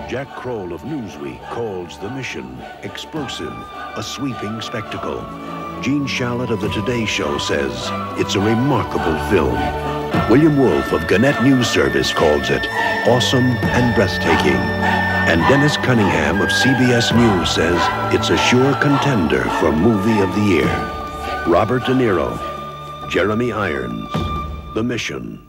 Jack Kroll of Newsweek calls The Mission explosive, a sweeping spectacle. Gene Shalit of the Today Show says it's a remarkable film. William Wolfe of Gannett News Service calls it awesome and breathtaking. And Dennis Cunningham of CBS News says it's a sure contender for Movie of the Year. Robert De Niro, Jeremy Irons, The Mission.